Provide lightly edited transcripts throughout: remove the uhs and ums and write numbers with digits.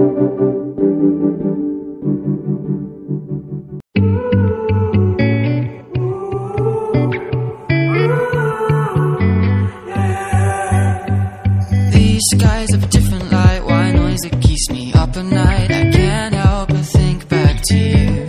Skies of a different light, white noise that keeps me up at night. I can't help but think back to you.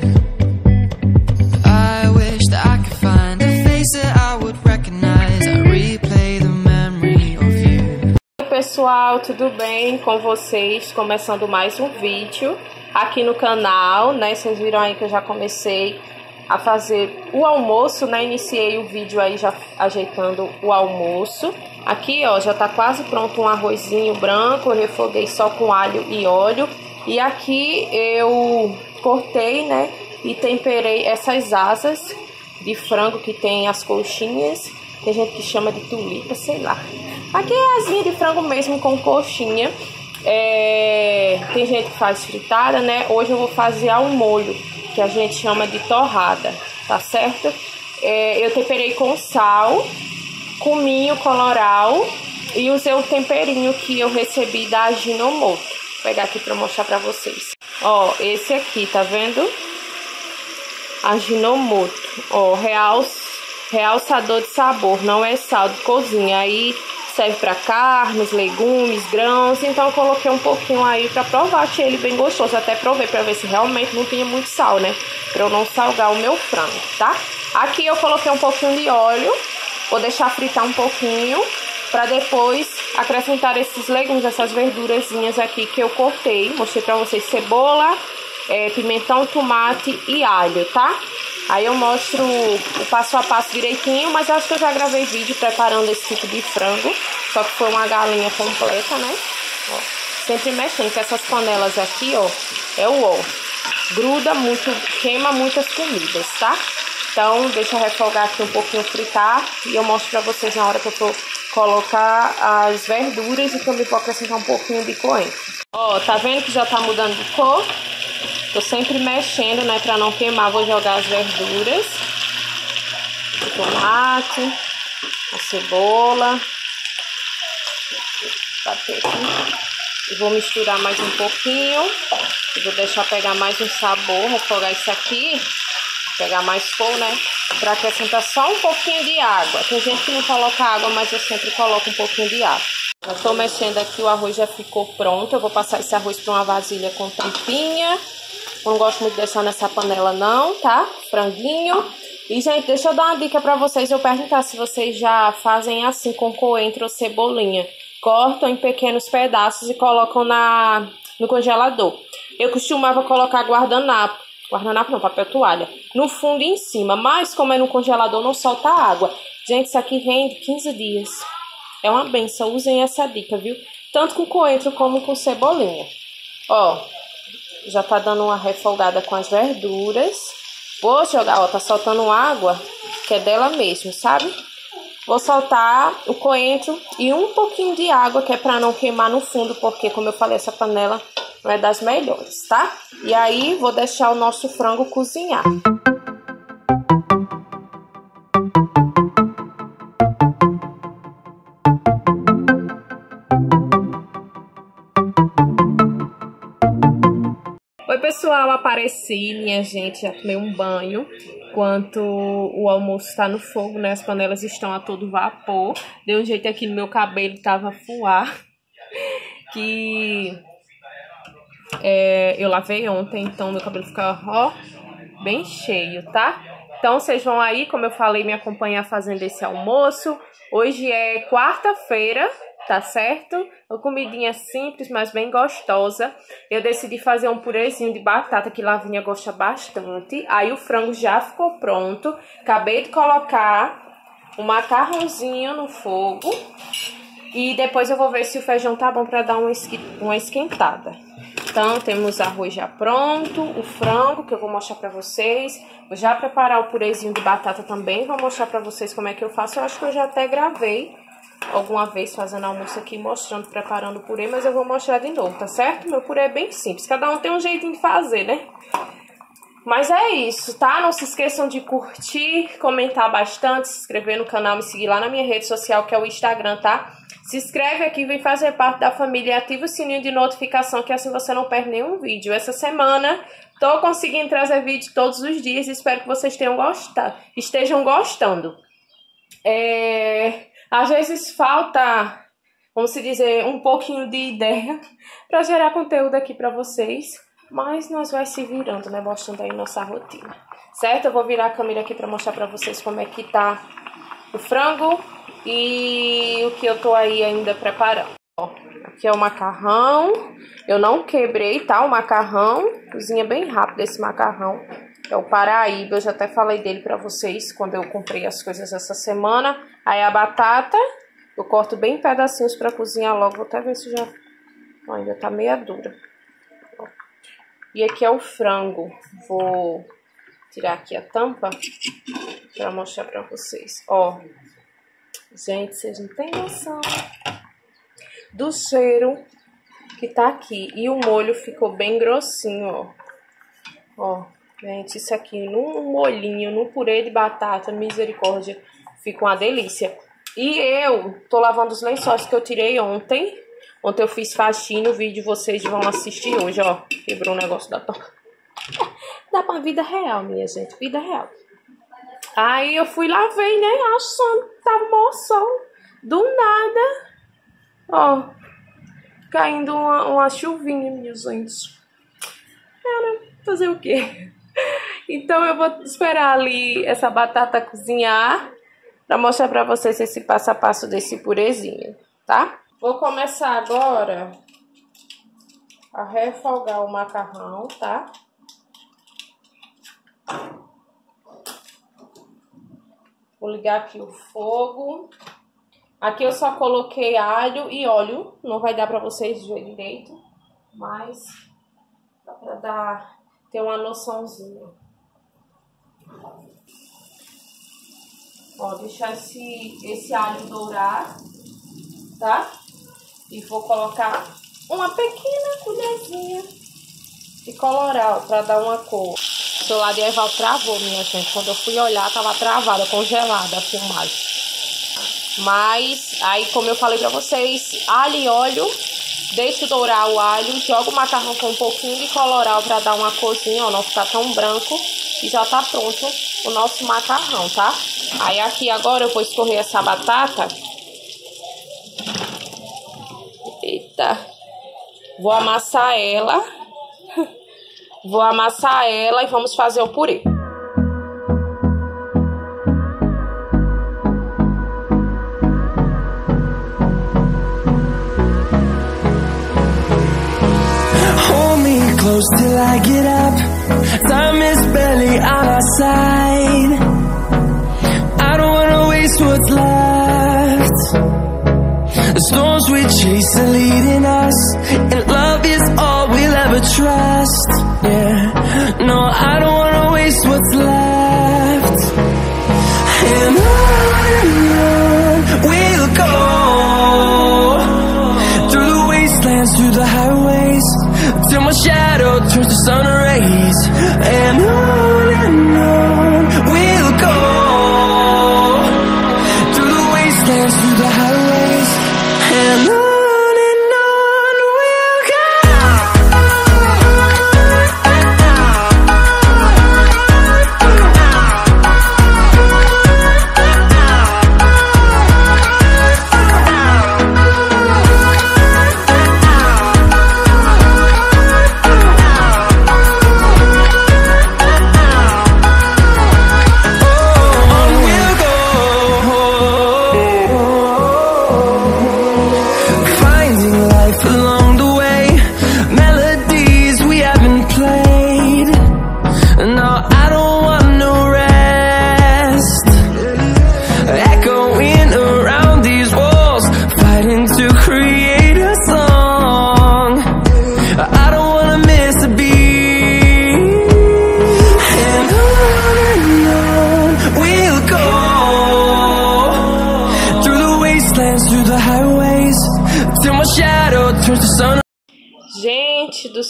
I wish that I could find a face that I would recognize. I replay the memory of you. Oi pessoal, tudo bem com vocês? Começando mais um vídeo aqui no canal, né? Vocês viram aí que eu já comecei a fazer o almoço, né? Iniciei o vídeo aí já ajeitando o almoço. Aqui, ó, já tá quase pronto um arrozinho branco, eu refoguei só com alho e óleo. E aqui eu cortei, né, e temperei essas asas de frango que tem as coxinhas. Tem gente que chama de tulipa, sei lá. Aqui é asinha de frango mesmo com coxinha. Tem gente que faz fritada, né? Hoje eu vou fazer ao molho, que a gente chama de torrada, tá certo? Eu temperei com sal, cominho colorau e usei o temperinho que eu recebi da Ajinomoto. Vou pegar aqui pra mostrar pra vocês. Ó, esse aqui, tá vendo? Ajinomoto. Ó, realçador de sabor, não é sal de cozinha. Aí serve pra carnes, legumes, grãos. Então eu coloquei um pouquinho aí pra provar, achei ele bem gostoso. Até provei pra ver se realmente não tinha muito sal, né? Pra eu não salgar o meu frango, tá? Aqui eu coloquei um pouquinho de óleo. Vou deixar fritar um pouquinho para depois acrescentar esses legumes, essas verdurazinhas aqui que eu cortei. Mostrei para vocês cebola, pimentão, tomate e alho, tá? Aí eu mostro o passo a passo direitinho, mas acho que eu já gravei vídeo preparando esse tipo de frango. Só que foi uma galinha completa, né? Ó, sempre mexendo com essas panelas aqui, ó. É o ó. Gruda muito, queima muitas comidas, tá? Então, deixa eu refogar aqui um pouquinho, fritar. E eu mostro pra vocês na hora que eu for colocar as verduras. E também vou acrescentar um pouquinho de coentro. Ó, tá vendo que já tá mudando de cor? Tô sempre mexendo, né, pra não queimar. Vou jogar as verduras. O tomate, a cebola. Bater aqui. E vou misturar mais um pouquinho. E vou deixar pegar mais um sabor. Refogar isso aqui. Pegar mais cor, né? Para acrescentar só um pouquinho de água. Tem gente que não coloca água, mas eu sempre coloco um pouquinho de água. Já tô mexendo aqui, o arroz já ficou pronto. Eu vou passar esse arroz para uma vasilha com tampinha. Não gosto muito de deixar nessa panela não, tá? Franguinho. E, gente, deixa eu dar uma dica para vocês. Eu perguntar se vocês já fazem assim com coentro ou cebolinha. Cortam em pequenos pedaços e colocam no congelador. Eu costumava colocar guardanapo não, papel toalha, no fundo e em cima, mas como é no congelador não solta água. Gente, isso aqui rende 15 dias. É uma benção, usem essa dica, viu? Tanto com coentro como com cebolinha. Ó, já tá dando uma refogada com as verduras. Vou jogar, ó, tá soltando água, que é dela mesmo, sabe? Vou soltar o coentro e um pouquinho de água, que é pra não queimar no fundo, porque, como eu falei, essa panela não é das melhores, tá? E aí, vou deixar o nosso frango cozinhar. Oi, pessoal, apareci, minha gente, já tomei um banho. Enquanto o almoço está no fogo, né? As panelas estão a todo vapor. Deu um jeito aqui no meu cabelo, tava fuar. Que eu lavei ontem, então meu cabelo fica, ó, bem cheio, tá? Então vocês vão aí, como eu falei, me acompanhar fazendo esse almoço. Hoje é quarta-feira, tá certo? Uma comidinha simples, mas bem gostosa. Eu decidi fazer um purezinho de batata, que Lavínia gosta bastante. Aí o frango já ficou pronto. Acabei de colocar um macarrãozinho no fogo. E depois eu vou ver se o feijão tá bom pra dar uma esquentada. Então, temos arroz já pronto, o frango, que eu vou mostrar pra vocês. Vou já preparar o purezinho de batata também, vou mostrar pra vocês como é que eu faço. Eu acho que eu já até gravei alguma vez fazendo almoço aqui, mostrando, preparando o purê, mas eu vou mostrar de novo, tá certo? Meu purê é bem simples, cada um tem um jeitinho de fazer, né? Mas é isso, tá? Não se esqueçam de curtir, comentar bastante, se inscrever no canal, me seguir lá na minha rede social, que é o Instagram, tá? Se inscreve aqui, vem fazer parte da família e ativa o sininho de notificação, que assim você não perde nenhum vídeo. Essa semana tô conseguindo trazer vídeo todos os dias e espero que vocês estejam gostando. Às vezes falta, vamos se dizer, um pouquinho de ideia para gerar conteúdo aqui para vocês. Mas nós vai se virando, né? Mostrando aí nossa rotina. Certo? Eu vou virar a câmera aqui pra mostrar pra vocês como é que tá o frango e o que eu tô aí ainda preparando. Ó, aqui é o macarrão. Eu não quebrei, tá? O macarrão. Cozinha bem rápido esse macarrão. É o Paraíba. Eu já até falei dele pra vocês quando eu comprei as coisas essa semana. Aí a batata. Eu corto bem em pedacinhos pra cozinhar logo. Vou até ver se já... Ó, ainda tá meia dura. E aqui é o frango. Vou tirar aqui a tampa para mostrar para vocês. Ó, gente, vocês não têm noção do cheiro que tá aqui. E o molho ficou bem grossinho, ó. Ó, gente, isso aqui num molhinho, num purê de batata, misericórdia, fica uma delícia. E eu tô lavando os lençóis que eu tirei ontem. Ontem eu fiz faxina, o vídeo vocês vão assistir hoje, ó. Quebrou o negócio da tampa. Dá pra vida real, minha gente, vida real. Aí eu fui lavei, né, achando que tava moção. Do nada, ó, caindo uma chuvinha, minha gente. Cara, fazer o quê? Então eu vou esperar ali essa batata cozinhar pra mostrar pra vocês esse passo a passo desse purezinho, tá? Vou começar agora a refogar o macarrão, tá? Vou ligar aqui o fogo. Aqui eu só coloquei alho e óleo. Não vai dar pra vocês verem direito, mas dá pra ter uma noçãozinha. Ó, deixar esse alho dourar, tá? E vou colocar uma pequena colherzinha de colorau pra dar uma cor. O celular de Eval travou, minha gente. Quando eu fui olhar, tava travada, congelada a filmagem. Mas, aí, como eu falei pra vocês, alho e óleo. Deixo dourar o alho. Jogo o macarrão com um pouquinho de colorau pra dar uma corzinha, ó, não ficar tão branco. E já tá pronto o nosso macarrão, tá? Aí aqui agora eu vou escorrer essa batata. Eita. Vou amassar ela. Vou amassar ela e vamos fazer o purê. Hold me close till I get up. Time is barely on our side. I don't wanna waste what's left. The storms we chase are leading us, and love is all we'll ever trust. Yeah, no, I don't wanna waste what's left. And on we'll go, through the wastelands, through the highways, till my shadow turns to sun rays. And on we'll go, through the wastelands, through the highways, and on we'll go.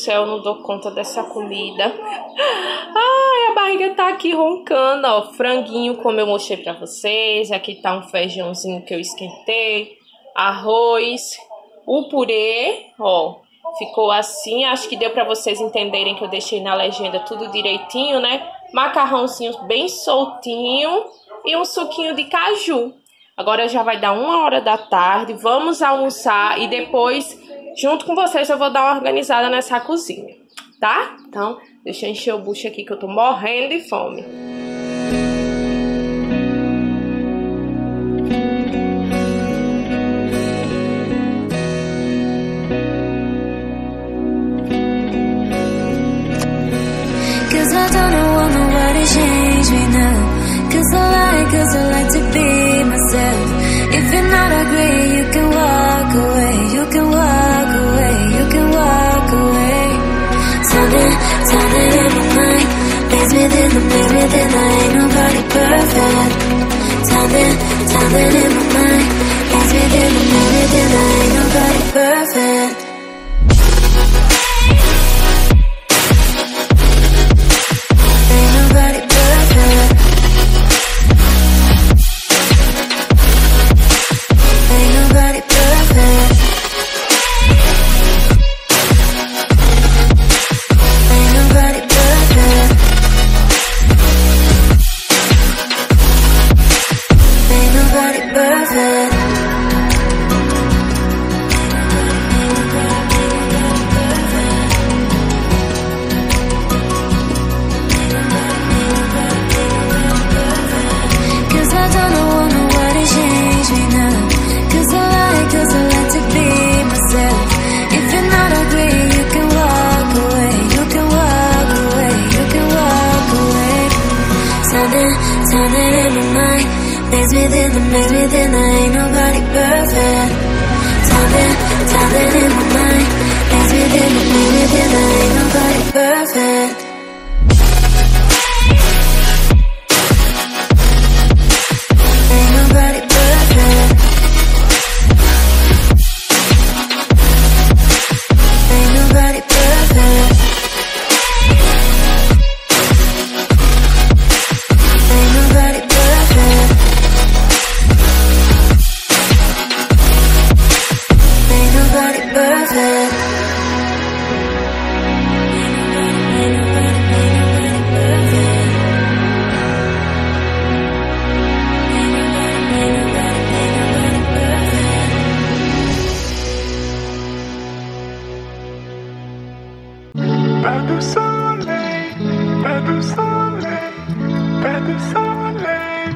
céu, eu não dou conta dessa comida. Ai, a barriga tá aqui roncando, ó. Franguinho, como eu mostrei pra vocês. Aqui tá um feijãozinho que eu esquentei. Arroz. O purê, ó. Ficou assim. Acho que deu pra vocês entenderem que eu deixei na legenda tudo direitinho, né? Macarrãozinho bem soltinho. E um suquinho de caju. Agora já vai dar 1h da tarde. Vamos almoçar e depois, junto com vocês, eu vou dar uma organizada nessa cozinha, tá? Então, deixa eu encher o bucho aqui que eu tô morrendo de fome. Cause I don't want nobody change me now. Cause I like to be myself. If you're not agree, you can walk away. You can walk away, you can walk away. Something in my mind plays within the ain't nobody perfect. Something in my mind plays within the ain't nobody perfect. Within, ain't nobody perfect. Something in my mind plays within, ain't nobody perfect. Ain't nobody perfect. Ain't nobody perfect. Ain't nobody perfect. Pas de soleil, pas de soleil, pas de soleil,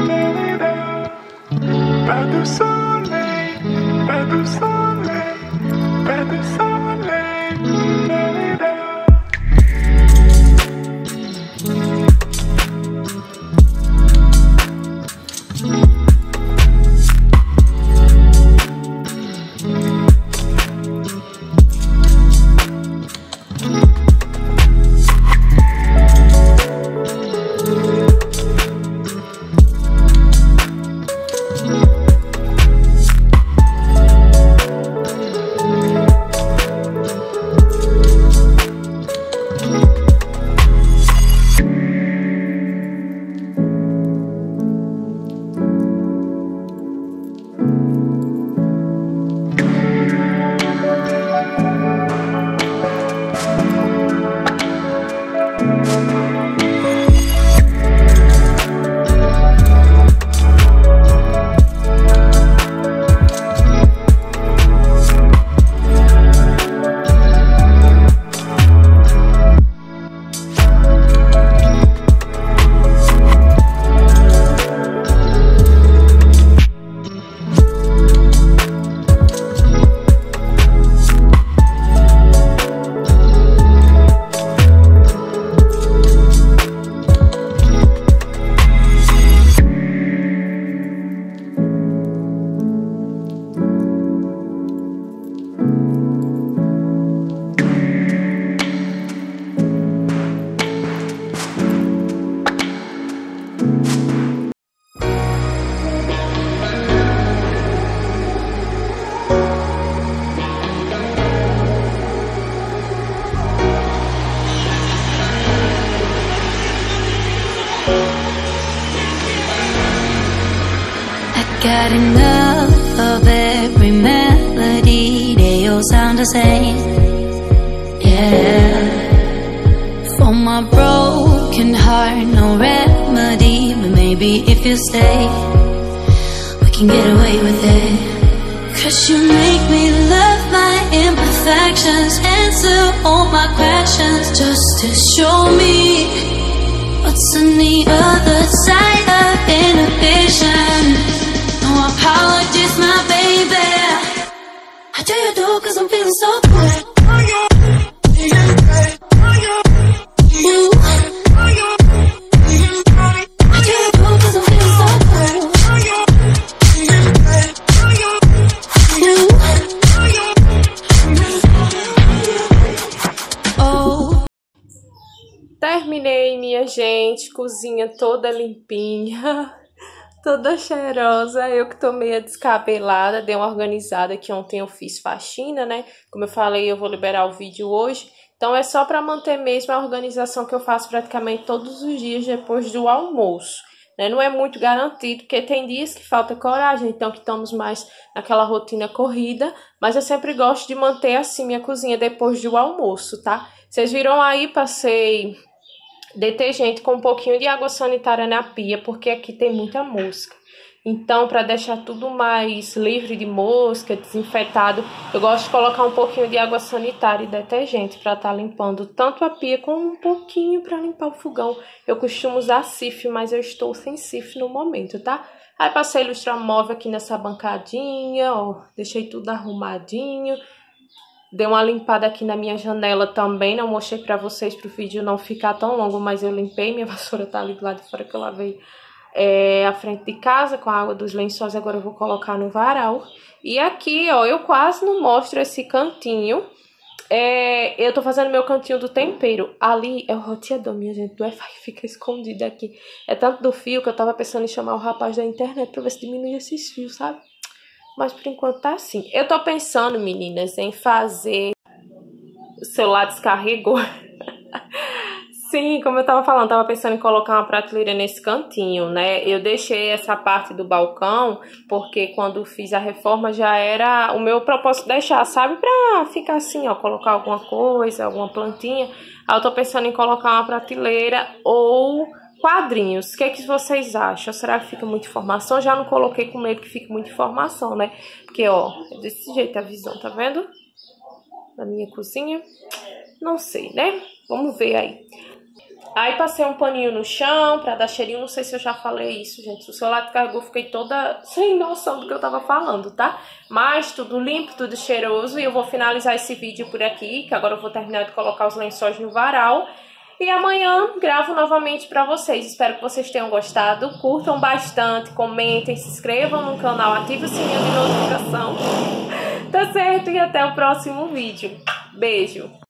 pas de soleil, pas de soleil, pas de soleil, got enough of every melody. They all sound the same. Yeah. For my broken heart, no remedy. But maybe if you stay, we can get away with it. 'Cause you make me love my imperfections, answer all my questions, just to show me what's on the other side of inhibition. No apologies, my baby. How do you do? 'Cause I'm feeling so good. Terminei, minha gente, cozinha toda limpinha, toda cheirosa. Eu que tô meio descabelada, dei uma organizada, que ontem eu fiz faxina, né? Como eu falei, eu vou liberar o vídeo hoje. Então é só pra manter mesmo a organização que eu faço praticamente todos os dias depois do almoço, né? Não é muito garantido, porque tem dias que falta coragem, então que estamos mais naquela rotina corrida. Mas eu sempre gosto de manter assim minha cozinha depois do almoço, tá? Vocês viram aí, passei detergente com um pouquinho de água sanitária na pia, porque aqui tem muita mosca. Então, para deixar tudo mais livre de mosca, desinfetado, eu gosto de colocar um pouquinho de água sanitária e detergente para estar limpando tanto a pia como um pouquinho para limpar o fogão. Eu costumo usar Cif, mas eu estou sem Cif no momento, tá? Aí passei lustramóvel aqui nessa bancadinha, ó, deixei tudo arrumadinho. Dei uma limpada aqui na minha janela também, não mostrei pra vocês pro vídeo não ficar tão longo, mas eu limpei, minha vassoura tá ali do lado de fora que eu lavei a frente de casa com a água dos lençóis, agora eu vou colocar no varal. E aqui, ó, eu quase não mostro esse cantinho, eu tô fazendo meu cantinho do tempero. Ali é o roteador, minha gente, do Wi-Fi que fica escondido aqui. É tanto do fio que eu tava pensando em chamar o rapaz da internet pra ver se diminui esses fios, sabe? Mas por enquanto tá assim. Eu tô pensando, meninas, em fazer... O celular descarregou. Sim, como eu tava falando, tava pensando em colocar uma prateleira nesse cantinho, né? Eu deixei essa parte do balcão, porque quando fiz a reforma já era o meu propósito deixar, sabe? Pra ficar assim, ó, colocar alguma coisa, alguma plantinha. Aí eu tô pensando em colocar uma prateleira ou... quadrinhos, o que é que vocês acham? Será que fica muita informação? Já não coloquei com medo que fique muita informação, né? Porque, ó, é desse jeito a visão, tá vendo? Da minha cozinha. Não sei, né? Vamos ver aí. Aí passei um paninho no chão pra dar cheirinho. Não sei se eu já falei isso, gente. O celular descarregou, fiquei toda sem noção do que eu tava falando, tá? Mas tudo limpo, tudo cheiroso. E eu vou finalizar esse vídeo por aqui, que agora eu vou terminar de colocar os lençóis no varal. E amanhã gravo novamente pra vocês. Espero que vocês tenham gostado. Curtam bastante, comentem, se inscrevam no canal, ativem o sininho de notificação. Tá certo? E até o próximo vídeo. Beijo!